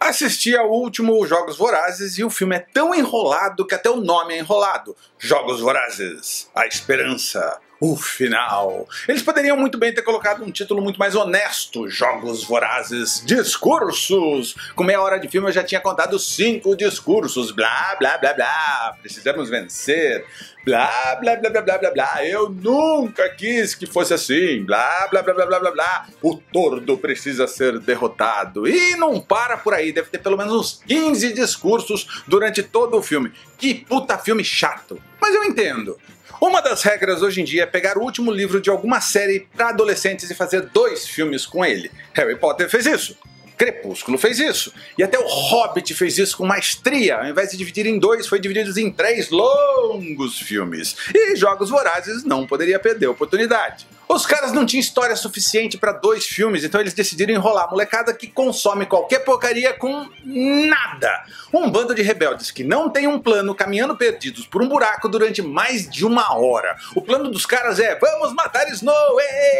Assisti ao último Jogos Vorazes e o filme é tão enrolado que até o nome é enrolado. Jogos Vorazes, a esperança, o final. Eles poderiam muito bem ter colocado um título muito mais honesto. Jogos Vorazes, discursos. Com meia hora de filme eu já tinha contado 5 discursos. Blá, blá, blá, blá. Precisamos vencer. Blá, blá, blá, blá, blá, blá, blá. Eu nunca quis que fosse assim. Blá, blá, blá, blá, blá, blá, blá. O tordo precisa ser derrotado. E não para por aí. Deve ter pelo menos uns 15 discursos durante todo o filme. Que puta filme chato. Mas eu entendo. Uma das regras hoje em dia é pegar o último livro de alguma série para adolescentes e fazer 2 filmes com ele. Harry Potter fez isso. Crepúsculo fez isso. E até o Hobbit fez isso com maestria. Ao invés de dividir em 2, foi dividido em 3 longos filmes. E Jogos Vorazes não poderia perder a oportunidade. Os caras não tinham história suficiente para 2 filmes, então eles decidiram enrolar a molecada que consome qualquer porcaria com nada. Um bando de rebeldes que não tem um plano, caminhando perdidos por um buraco durante mais de 1 hora. O plano dos caras é: vamos matar Snow,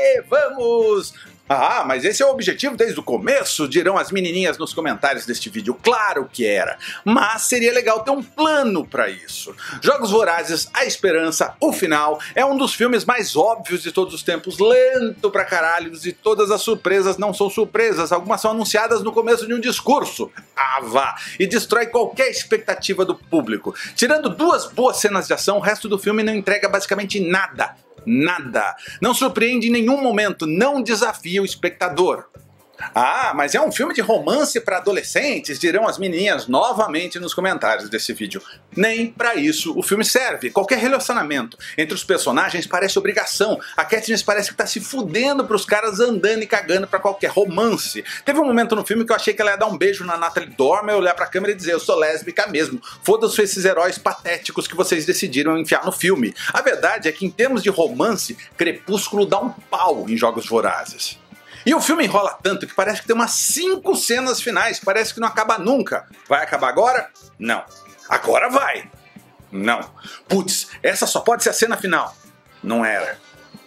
vamos! Ah, mas esse é o objetivo desde o começo, dirão as menininhas nos comentários deste vídeo. Claro que era, mas seria legal ter um plano para isso. Jogos Vorazes, a esperança, o final, é um dos filmes mais óbvios de todos os tempos, lento pra caralho, e todas as surpresas não são surpresas, algumas são anunciadas no começo de um discurso. Ah, vá! E destrói qualquer expectativa do público. Tirando 2 boas cenas de ação, o resto do filme não entrega basicamente nada. Nada. Não surpreende em nenhum momento, não desafia o espectador. Ah, mas é um filme de romance para adolescentes, dirão as menininhas novamente nos comentários desse vídeo. Nem para isso o filme serve. Qualquer relacionamento entre os personagens parece obrigação. A Katniss parece que tá se fudendo pros caras andando e cagando para qualquer romance. Teve um momento no filme que eu achei que ela ia dar um beijo na Natalie Dormer, olhar pra câmera e dizer: eu sou lésbica mesmo. Foda-se esses heróis patéticos que vocês decidiram enfiar no filme. A verdade é que em termos de romance, Crepúsculo dá um pau em Jogos Vorazes. E o filme enrola tanto que parece que tem umas 5 cenas finais, parece que não acaba nunca. Vai acabar agora? Não. Agora vai. Não. Putz, essa só pode ser a cena final. Não era.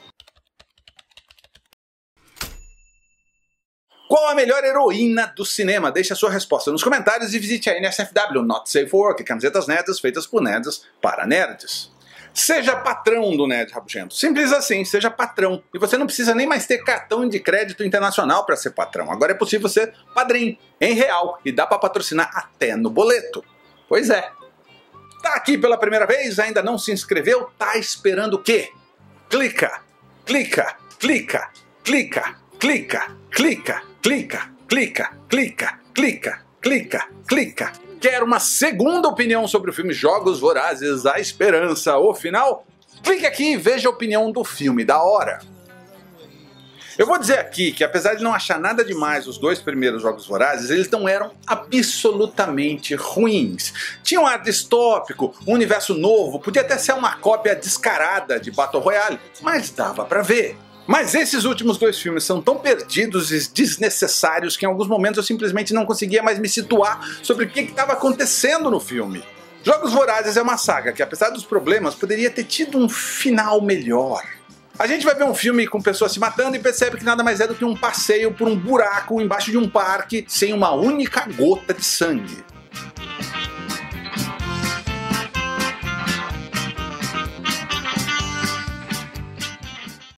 Qual a melhor heroína do cinema? Deixe a sua resposta nos comentários e visite a NSFW, Not Safe for Work, camisetas nerds feitas por nerds para nerds. Seja patrão do Nerd Rabugento. Simples assim, seja patrão. E você não precisa nem mais ter cartão de crédito internacional para ser patrão. Agora é possível ser padrinho, em real, e dá para patrocinar até no boleto. Pois é. Tá aqui pela primeira vez, ainda não se inscreveu? Tá esperando o quê? Clica, clica, clica, clica, clica, clica, clica, clica, clica, clica, clica, clica. Quer uma segunda opinião sobre o filme Jogos Vorazes, a esperança, o final? Clique aqui e veja a opinião do filme, da hora. Eu vou dizer aqui que apesar de não achar nada demais os 2 primeiros Jogos Vorazes, eles não eram absolutamente ruins. Tinha um ar distópico, um universo novo, podia até ser uma cópia descarada de Battle Royale, mas dava pra ver. Mas esses últimos 2 filmes são tão perdidos e desnecessários que em alguns momentos eu simplesmente não conseguia mais me situar sobre o que estava acontecendo no filme. Jogos Vorazes é uma saga que, apesar dos problemas, poderia ter tido um final melhor. A gente vai ver um filme com pessoas se matando e percebe que nada mais é do que um passeio por um buraco embaixo de um parque sem uma única gota de sangue.